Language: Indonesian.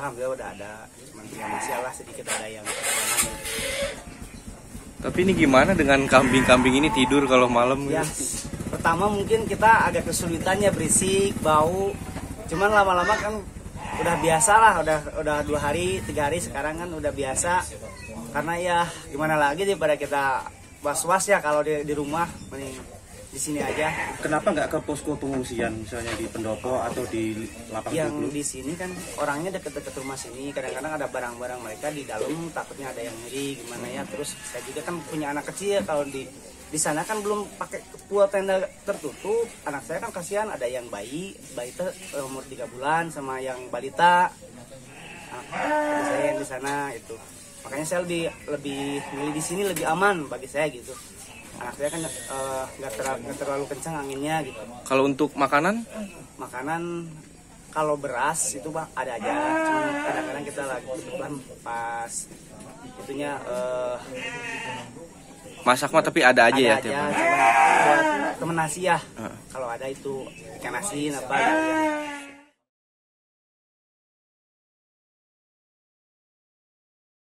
alhamdulillah udah ada, cuman tinggal masih lah sedikit ada yang kekurangan. Tapi ini gimana dengan kambing-kambing ini tidur kalau malam? Ya, pertama mungkin kita agak kesulitannya, berisik, bau. Cuman lama-lama kan udah biasa lah, udah 2 hari, 3 hari sekarang kan udah biasa. Karena ya gimana lagi daripada kita was-was ya kalau di rumah, mending di sini aja. Kenapa nggak ke posko pengungsian, misalnya di pendopo atau di lapang Yang dulu? di sini kan orangnya deket-deket rumah sini, kadang-kadang ada barang-barang mereka di dalam, takutnya ada yang nyuri gimana ya. Terus saya juga kan punya anak kecil, kalau di sana kan belum pakai full tenda tertutup. Anak saya kan kasihan, ada yang bayi itu umur 3 bulan sama yang balita. Anak saya yang di sana itu. Makanya saya lebih milih di sini, lebih aman bagi saya gitu. Anak saya kan nggak terlalu kencang anginnya gitu. Kalau untuk makanan? Makanan kalau beras itu Bang ada aja, cuman kadang-kadang kita lagi kebetulan pas itunya Masak mah tapi ada aja ya ada tiap aja, hari? cuman buat temen nasi ya. Kalau ada itu ikan asin apa gitu ya.